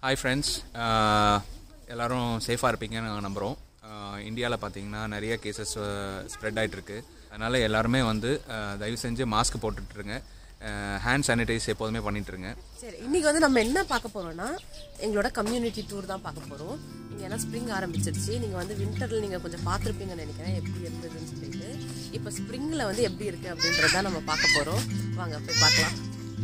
Hi friends, எல்லோரும் சேஃபாக இருப்பீங்கன்னு நாங்கள் நம்புகிறோம். இந்தியாவில் பார்த்தீங்கன்னா நிறைய கேசஸ் ஸ்ப்ரெட் ஆகிட்டுருக்கு. அதனால் எல்லாருமே வந்து தயவு செஞ்சு மாஸ்க் போட்டுட்ருங்க, ஹேண்ட் சானிடைஸ் எப்போதுமே பண்ணிட்டுருங்க. சரி, இன்றைக்கி வந்து நம்ம என்ன பார்க்க போகிறோன்னா எங்களோட கம்யூனிட்டி டூர் தான் பார்க்க போகிறோம். நீங்கள் ஏன்னா ஸ்ப்ரிங் ஆரம்பிச்சிருச்சு, நீங்கள் வந்து வின்டரில் நீங்கள் கொஞ்சம் பார்த்துருப்பீங்கன்னு நினைக்கிறேன் எப்படி இருந்ததுன்னு சொல்லிட்டு. இப்போ ஸ்ப்ரிங்கில் வந்து எப்படி இருக்குது அப்படின்றத நம்ம பார்க்க போகிறோம். வாங்க போய் பார்க்கலாம்.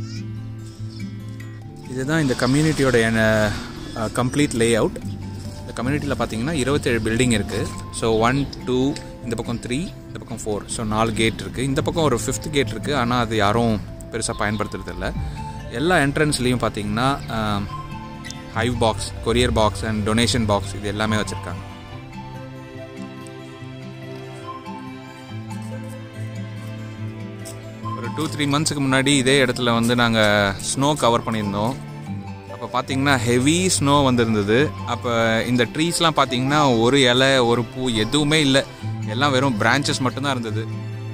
இதுதான் இந்த கம்யூனிட்டியோட கம்ப்ளீட் லே அவுட். இந்த கம்யூனிட்டியில் பார்த்தீங்கன்னா 27 பில்டிங் இருக்குது. ஸோ 1, 2, இந்த பக்கம் 3, இந்த பக்கம் 4, ஸோ 4 கேட் இருக்குது. இந்த பக்கம் ஒரு 5th கேட் இருக்குது, ஆனால் அது யாரும் பெருசாக பயன்படுத்துறதில்ல. எல்லா என்ட்ரன்ஸ்லேயும் பார்த்தீங்கன்னா hive box, courier box and donation box இது எல்லாமே வச்சுருக்காங்க. ஒரு 2-3 மந்த்ஸுக்கு முன்னாடி இதே இடத்துல வந்து நாங்கள் ஸ்னோ கவர் பண்ணியிருந்தோம். அப்போ பார்த்தீங்கன்னா ஹெவி ஸ்னோ வந்துருந்தது. அப்போ இந்த ட்ரீஸ்லாம் பார்த்தீங்கன்னா ஒரு இலை ஒரு பூ எதுவுமே இல்லை, எல்லாம் வெறும் பிரான்ச்சஸ் மட்டும்தான் இருந்தது.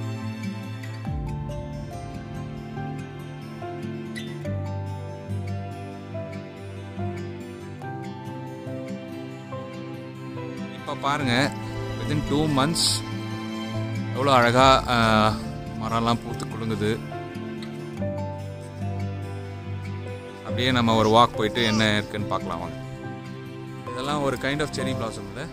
இப்போ பாருங்கள், வித்தின் 2 மந்த்ஸ் எவ்வளோ அழகாக மரம்லாம் பூத்து குலுங்குது. அப்படியே நம்ம ஒரு வாக் போயிட்டு என்ன இருக்குன்னு பார்க்கலாம் வாங்க. இதெல்லாம் ஒரு கைண்ட் ஆஃப் செரி பிளாசம் இல்லை.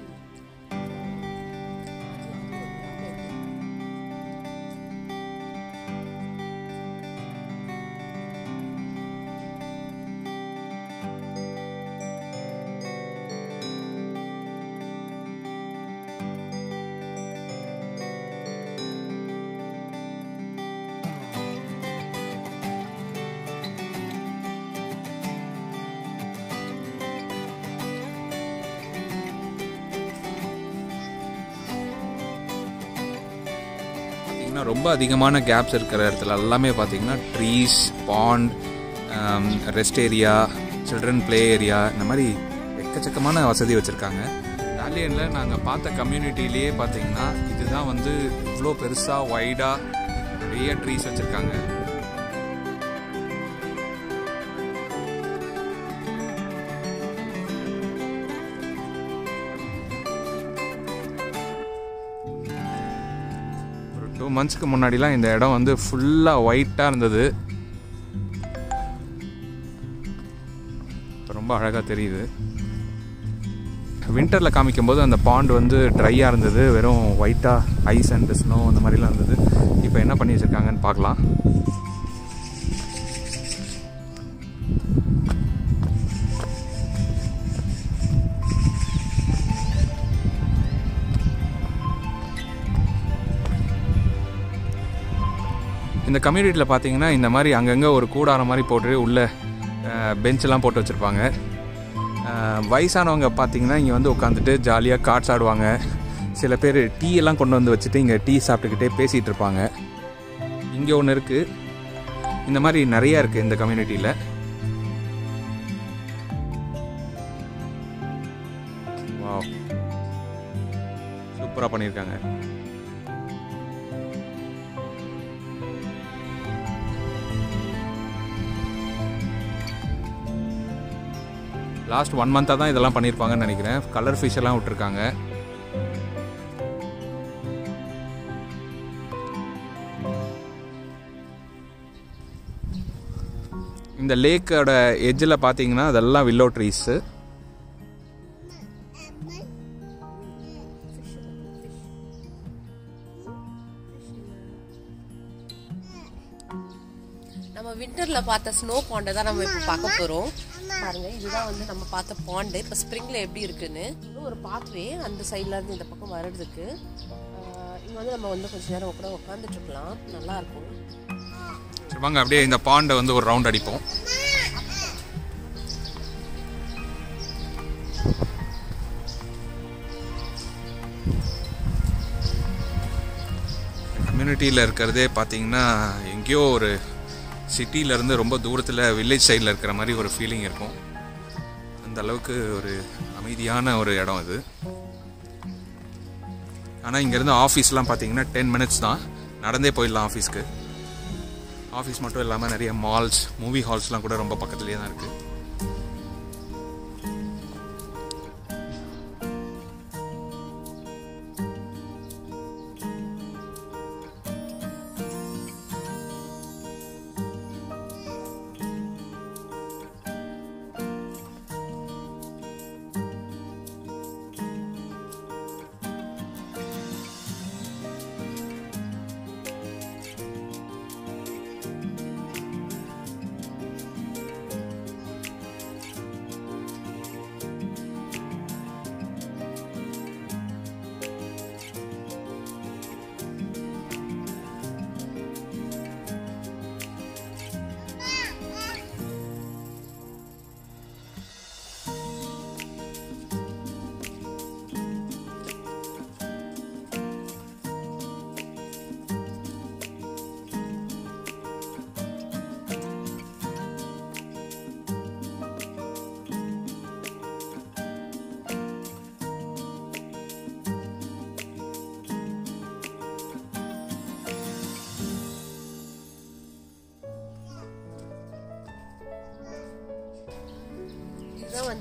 ரொம்ப அதிகமான கேப்ஸ் இருக்கிற இடத்துல எல்லாமே பார்த்தீங்கன்னா trees, pond, rest area, children play area, இந்த மாதிரி எக்கச்சக்கமான வசதி வச்சுருக்காங்க. டாலியனில் நாங்கள் பார்த்த கம்யூனிட்டிலேயே பார்த்தீங்கன்னா இதுதான் வந்து இவ்வளோ பெருசாக வைடாக நிறைய ட்ரீஸ் வச்சுருக்காங்க. ஒரு 2 மந்த்ஸ்க்கு முன்னாடிலாம் இந்த இடம் வந்து ஃபுல்லாக ஒயிட்டாக இருந்தது. ரொம்ப அழகாக தெரியுது. வின்டரில் காமிக்கும்போது அந்த பாண்ட் வந்து ட்ரையாக இருந்தது, வெறும் ஒயிட்டாக ஐஸ் அண்ட் ஸ்னோ அந்த மாதிரிலாம் இருந்தது. இப்போ என்ன பண்ணி வச்சுருக்காங்கன்னு பார்க்கலாம். இந்த கம்யூனிட்டியில் பார்த்தீங்கன்னா இந்த மாதிரி அங்கங்கே ஒரு கூடாரம் மாதிரி போட்டு உள்ளே பெஞ்செல்லாம் போட்டு வச்சுருப்பாங்க. வயசானவங்க பார்த்தீங்கன்னா இங்கே வந்து உட்காந்துட்டு ஜாலியாக கார்ட்ஸ் ஆடுவாங்க. சில பேர் டீ எல்லாம் கொண்டு வந்து வச்சுட்டு இங்கே டீ சாப்பிட்டுக்கிட்டே பேசிகிட்டு இருப்பாங்க. இங்கே ஒன்று இருக்குது, இந்த மாதிரி நிறையா இருக்குது இந்த கம்யூனிட்டியில். வாவ், சூப்பராக பண்ணியிருக்காங்க. லாஸ்ட் 1 மந்த்தாக தான் இதெல்லாம் பண்ணியிருப்பாங்கன்னு நினைக்கிறேன். கலர் ஃபிஷ் எல்லாம் விட்டுருக்காங்க. இந்த லேக்கோட எட்ஜில் பார்த்தீங்கன்னா அதெல்லாம் வில்லோ ட்ரீஸு. நம்ம வின்டரில் பார்த்த ஸ்னோ பாண்டை தான் நம்ம இப்போ பார்க்க போகிறோம். பாருங்க, இதுதான் வந்து நம்ம பார்த்த பாண்டு. இப்போ ஸ்ப்ரிங்கில் எப்படி இருக்குன்னு இன்னும் ஒரு பாத்வே அந்த சைடில் இருந்து இந்த பக்கம் வர்றதுக்கு. இங்கே வந்து நம்ம வந்து கொஞ்சம் நேரம் கூட உட்காந்துட்டு இருக்கலாம், நல்லா இருக்கும். வாங்க அப்படியே இந்த பாண்டை வந்து ஒரு ரவுண்ட் அடிப்போம். கம்யூனிட்டியில் இருக்கிறதே பார்த்தீங்கன்னா எங்கேயோ ஒரு சிட்டியிலேருந்து ரொம்ப தூரத்தில் வில்லேஜ் சைடில் இருக்கிற மாதிரி ஒரு ஃபீலிங் இருக்கும். அந்த அளவுக்கு ஒரு அமைதியான ஒரு இடம் இது. ஆனால் இங்கேருந்து ஆஃபீஸ்லாம் பார்த்தீங்கன்னா 10 minutes தான், நடந்தே போயிடலாம் ஆஃபீஸ்க்கு. ஆஃபீஸ் மட்டும் இல்லாமல் நிறைய மால்ஸ், மூவி ஹால்ஸ்லாம் கூட ரொம்ப பக்கத்துலேயே தான் இருக்குது.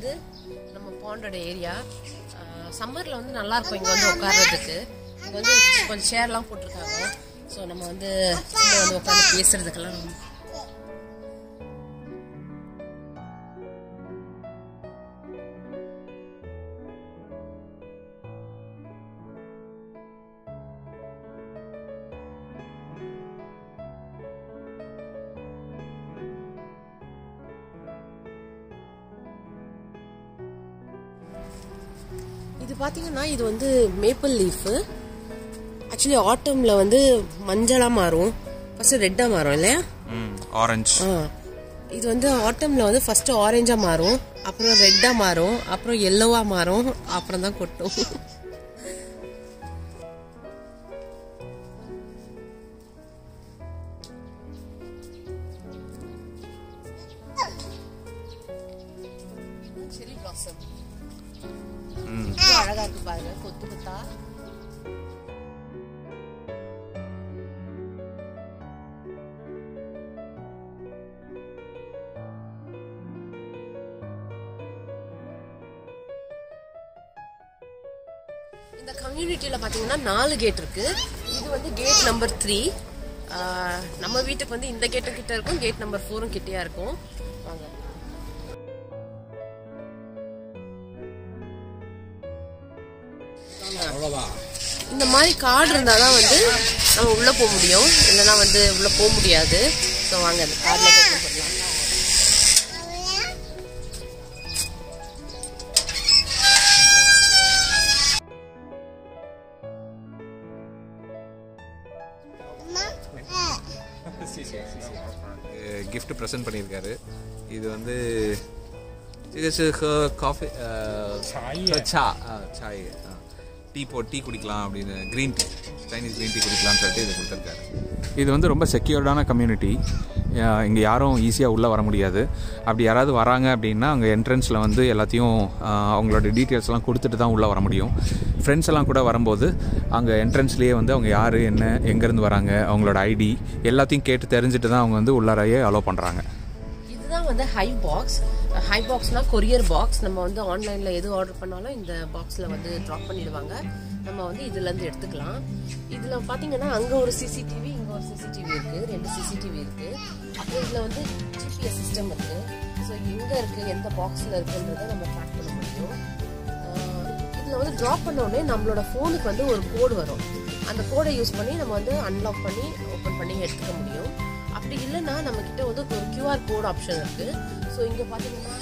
வந்து நம்ம பாண்டோட ஏரியா. சம்மரில் வந்து நல்லாயிருக்கும் இங்கே வந்து உட்கார்றதுக்கு. இங்கே வந்து கொஞ்சம் சேர்லாம் போட்டிருக்காங்க. ஸோ நம்ம வந்து சும்மா வந்து உட்காந்து பேசுறதுக்கெல்லாம் இது பார்த்தீங்கன்னா இது வந்து மேப்பிள் லீஃபு. ஆக்சுவலி ஆட்டம்ல வந்து மஞ்சளா மாறும், ஃபர்ஸ்ட் ரெட்டா மாறும் இல்லையா, ஆரஞ்சு. இது வந்து ஆட்டம்ல வந்து ஃபர்ஸ்ட் ஆரஞ்சா மாறும், அப்புறம் ரெட்டா மாறும், அப்புறம் எல்லோவா மாறும், அப்புறம் தான் கொட்டும். செரி பிளாசம் அழகா இருக்கு பாருங்க, கொத்து கொத்தா. இந்த கம்யூனிட்டியில பாத்தீங்கன்னா 4 கேட் இருக்கு. இது வந்து கேட் நம்பர் 3. நம்ம வீட்டுக்கு வந்து இந்த கேட்டு கிட்ட இருக்கும், கேட் நம்பர் 4 கிட்டயா இருக்கும். வாங்க. இந்த மாதிரி கார்டு இருந்தாதான் வந்து நம்ம உள்ள போக முடியும், இல்லைன்னா வந்து உள்ள போக முடியாது. ஸோ வாங்க அந்த கார்டில் ஓப்பன் பண்ணலாம். கிஃப்ட் ப்ரெசென்ட் பண்ணியிருக்காரு. இது வந்து காஃபி சாய் டீ குடிக்கலாம் அப்படின்னு, green tea, Chinese green tea குடிக்கலாம்னு சொல்லிட்டு இது கொடுத்துருக்காரு. இது வந்து ரொம்ப செக்யூர்டான கம்யூனிட்டி. இங்கே யாரும் ஈஸியாக உள்ளே வர முடியாது. அப்படி யாராவது வராங்க அப்படின்னா அங்கே என்ட்ரன்ஸில் வந்து எல்லாத்தையும் அவங்களோட டீட்டெயில்ஸ்லாம் கொடுத்துட்டு தான் உள்ளே வர முடியும். ஃப்ரெண்ட்ஸ் எல்லாம் கூட வரும்போது அங்கே என்ட்ரன்ஸ்லேயே வந்து அவங்க யார், என்ன, எங்கேருந்து வராங்க, அவங்களோட ஐடி எல்லாத்தையும் கேட்டு தெரிஞ்சுட்டு தான் அவங்க வந்து உள்ளாரையே அலோவ் பண்ணுறாங்க. இதுதான் வந்து ஹைவ் பாக்ஸ். ஹைவ் பாக்ஸ்னா கொரியர் பாக்ஸ். நம்ம வந்து ஆன்லைனில் எது ஆர்டர் பண்ணாலும் இந்த பாக்ஸில் வந்து ட்ராப் பண்ணிடுவாங்க. நம்ம வந்து இதுலேருந்து எடுத்துக்கலாம். இதில் பார்த்தீங்கன்னா அங்கே ஒரு சிசிடிவி, இங்கே ஒரு சிசிடிவி இருக்குது, 2 சிசிடிவி இருக்குது. அப்புறம் இதில் வந்து ஜிபிஎஸ் சிஸ்டம் இருக்குது. ஸோ எங்கே இருக்குது, எந்த பாக்ஸில் இருக்குன்றதை நம்ம ட்ராக் பண்ண முடியும். இதில் வந்து ட்ராப் பண்ண உடனே நம்மளோட ஃபோனுக்கு வந்து ஒரு கோடு வரும். அந்த கோடை யூஸ் பண்ணி நம்ம வந்து அன்லாக் பண்ணி ஓப்பன் பண்ணி எடுத்துக்க முடியும். அப்படி இல்லைன்னா நம்ம கிட்ட வந்து ஒரு QR கோட் ஆப்ஷன் இருக்கு. ஸோ இங்க பாத்தீங்கன்னா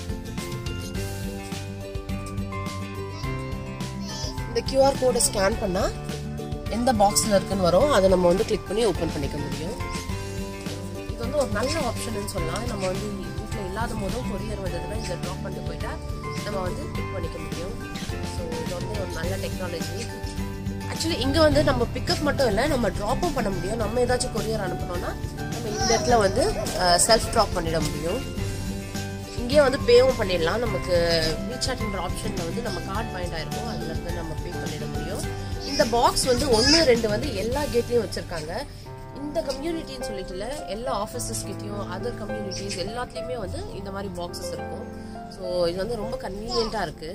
இந்த QR கோடை ஸ்கேன் பண்ணா எந்த பாக்ஸ்ல இருக்குன்னு வரும், அதை நம்ம வந்து கிளிக் பண்ணி ஓப்பன் பண்ணிக்க முடியும். இது வந்து ஒரு நல்ல ஆப்ஷன் சொல்லலாம். நம்ம வந்து வீட்டில் இல்லாத போதும் கொரியர் வந்ததுன்னா இதை ட்ராப் பண்ணிட்டு போயிட்டா நம்ம வந்து பிக் பண்ணிக்க முடியும். ஸோ இது வந்து ஒரு நல்ல டெக்னாலஜி. ஆக்சுவலி இங்கே வந்து நம்ம பிக்கப் மட்டும் இல்லை, நம்ம ட்ராப்பும் பண்ண முடியும். நம்ம ஏதாச்சும் கொரியர் அனுப்பணும்னா நம்ம இந்த இடத்துல வந்து செல்ஃப் ட்ராப் பண்ணிட முடியும். இங்கேயே வந்து பேவும் பண்ணிடலாம். நமக்கு ரீசார்ஜ்ன்ற ஆப்ஷனில் வந்து நம்ம கார்டு பாயிண்ட் ஆயிருக்கும், அதுல இருந்து நம்ம பே பண்ணிட முடியும். இந்த பாக்ஸ் வந்து 1, 2 வந்து எல்லா கேட்லையும் வச்சிருக்காங்க. இந்த கம்யூனிட்டின்னு சொல்லிட்டு இல்லை, எல்லா ஆஃபீஸஸ் கிட்டையும் அதர் கம்யூனிட்டிஸ் எல்லாத்துலேயுமே வந்து இந்த மாதிரி பாக்ஸஸ் இருக்கும். ஸோ இது வந்து ரொம்ப கன்வீனியண்ட்டாக இருக்கு.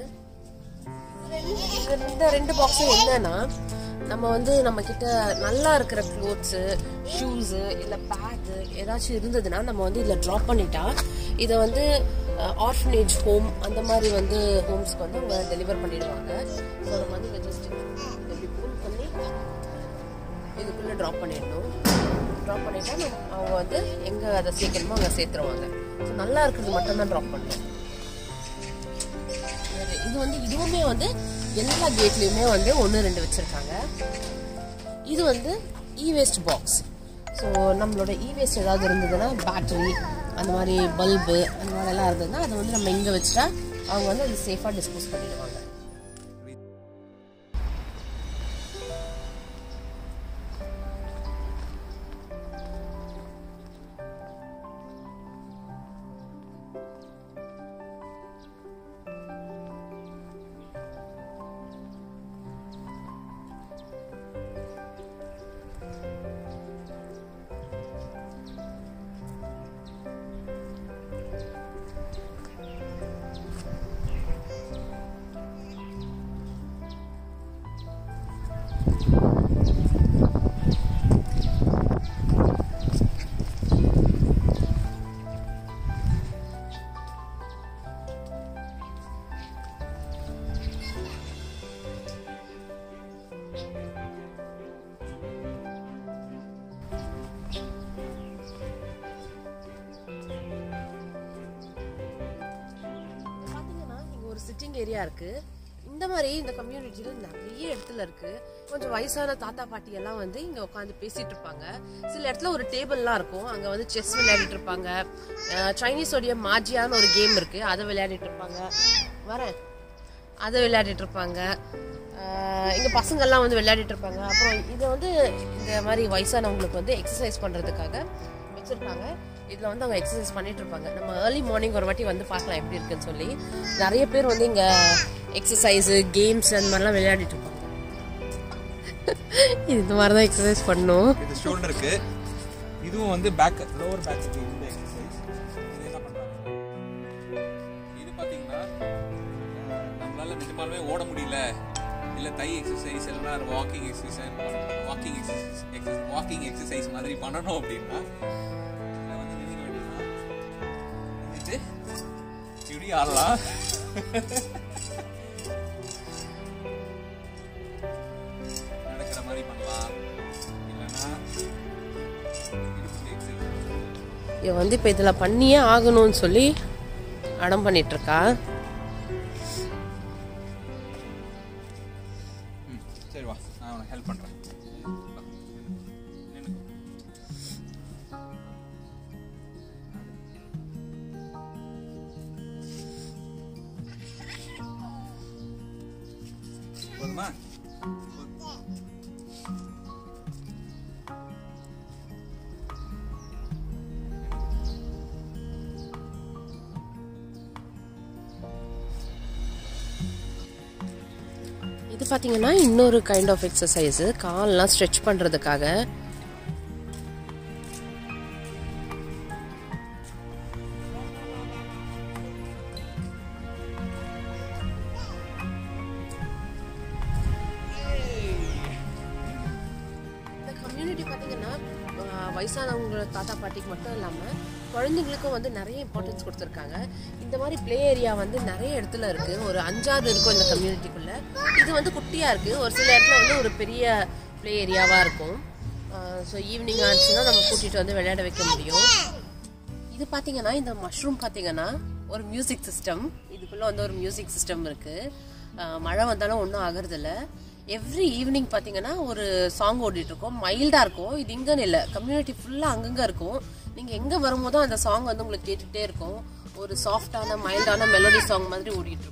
இந்த 2 பாக்ஸும் என்னன்னா, நம்ம வந்து நம்ம கிட்ட நல்லா இருக்கிற க்ளோத்ஸு, ஷூஸு இல்லை பேக்கு ஏதாச்சும் இருந்ததுன்னா நம்ம வந்து இதில் ட்ராப் பண்ணிட்டா இதை வந்து ஆர்ஃபனேஜ் ஹோம் அந்த மாதிரி வந்து ஹோம்ஸ்க்கு வந்து அவங்க டெலிவர் பண்ணிடுவாங்க. ஸோ நம்ம வந்து இதை ஜஸ்ட் இப்படி புல் பண்ணி இதுக்குள்ளே ட்ராப் பண்ணிடணும். ட்ராப் பண்ணிட்டா அவங்க வந்து எங்கே அதை சேர்க்கணுமோ அங்கே சேர்த்துருவாங்க. ஸோ நல்லா இருக்கிறது மட்டும்தான் ட்ராப் பண்ணணும். இது வந்து இதுவுமே வந்து எல்லா கேட்லயுமே வந்து 1, 2 வச்சிருக்காங்க. இது வந்து இ-வேஸ்ட் பாக்ஸ். ஸோ நம்மளோட இ-வேஸ்ட் ஏதாவது இருந்ததுன்னா, பேட்டரி அந்த மாதிரி பல்பு அந்த மாதிரி எல்லாம் இருந்ததுன்னா அதை வந்து நம்ம இங்கே வச்சுட்டா அவங்க வந்து அது சேஃபாக டிஸ்போஸ் பண்ணிடுவாங்க. சிட்டிங் ஏரியா இருக்குது. இந்த மாதிரி இந்த கம்யூனிட்டியில் நிறைய இடத்துல இருக்குது. கொஞ்சம் வயசான தாத்தா பாட்டி எல்லாம் வந்து இங்கே உட்காந்து பேசிகிட்டு இருப்பாங்க. சில இடத்துல ஒரு டேபிள்லாம் இருக்கும், அங்கே வந்து செஸ் விளையாடிட்டு இருப்பாங்க. சைனீஸோடைய மாஜியான்னு ஒரு கேம் இருக்குது, அதை விளையாடிட்டு இருப்பாங்க. அதை விளையாடிட்டு இருப்பாங்க. இங்கே பசங்கள்லாம் வந்து விளையாடிட்டு இருப்பாங்க. அப்புறம் இதை வந்து இந்த மாதிரி வயசானவங்களுக்கு வந்து எக்ஸசைஸ் பண்ணுறதுக்காக வச்சுருக்காங்க. இதில் வந்து அவங்க எக்ஸசைஸ் பண்ணிட்டு இருப்பாங்க. நம்ம ஏர்லி மார்னிங் ஒரு வாட்டி வந்து பார்க்கலாம் எப்படி இருக்குன்னு சொல்லி. நிறைய பேர் வந்து இங்கே எக்ஸசைஸு கேம்ஸ் அந்த மாதிரிலாம் விளையாடிட்டு இருப்பாங்க. இந்த மாதிரி தான் எக்ஸசைஸ் பண்ணணும். இது ஷோல்டருக்கு, இதுவும் வந்து பேக், லோவர் பேக்கு இந்த எக்ஸசைஸ். இது என்ன பண்ணுறாங்க, இது பார்த்தீங்கன்னா நம்மளால நிஜமாலுமே ஓட முடியல, இல்லை தை எக்ஸசைஸ் இல்லைன்னா வாக்கிங் எக்ஸசைஸ் மாதிரி பண்ணணும் அப்படின்னா இதில் வந்து நினைக்க வேண்டியதுதான். நின்றுட்டு இப்படி ஆடலாம். நடக்கிற மாதிரி பண்ணலாம், இல்லைன்னா இவ வந்து இப்போ இதில் பண்ணியே ஆகணும்னு சொல்லி அடம் பண்ணிட்டு இருக்கா. சரி வா, நான் உனக்கு ஹெல்ப் பண்ணுறேன். போதுமா? இது பார்த்தீங்கன்னா இன்னொரு கைண்ட் ஆஃப் எக்ஸசைஸு, கால்லாம் ஸ்ட்ரெச் பண்ணுறதுக்காக. இந்த கம்யூனிட்டி பார்த்தீங்கன்னா வயசானவங்க தாத்தா பாட்டிக்கு மட்டும் இல்லாமல் குழந்தைங்களுக்கும் வந்து நிறைய இம்பார்ட்டன்ஸ் கொடுத்துருக்காங்க. இந்த மாதிரி ப்ளே ஏரியா வந்து நிறைய இடத்துல இருக்குது. ஒரு 5-6 இருக்கும் இந்த கம்யூனிட்டிக்குள்ளே. இது வந்து குட்டியாக இருக்குது. ஒரு சில இடத்துல வந்து ஒரு பெரிய ப்ளே ஏரியாவாக இருக்கும். ஸோ ஈவினிங் ஆச்சுன்னா நம்ம கூட்டிகிட்டு வந்து விளையாட வைக்க முடியும். இது பார்த்தீங்கன்னா இந்த மஷ்ரூம் பார்த்தீங்கன்னா ஒரு மியூசிக் சிஸ்டம். இதுக்குள்ளே வந்து ஒரு மியூசிக் சிஸ்டம் இருக்குது. மழை வந்தாலும் ஒன்றும் ஆகிறதில்ல. எவ்ரி ஈவினிங் பார்த்தீங்கன்னா ஒரு சாங் ஓடிட்டு இருக்கும், மைல்டாக இருக்கும். இது இங்கன்னு இல்லை, கம்யூனிட்டி ஃபுல்லாக அங்கங்கே இருக்கும். நீங்கள் எங்கே வரும்போதும் அந்த சாங் வந்து உங்களுக்கு கேட்டுகிட்டே இருக்கும். ஒரு சாஃப்டான மைல்டான மெலோடி சாங் மாதிரி ஓடிட்டு இருக்கும்.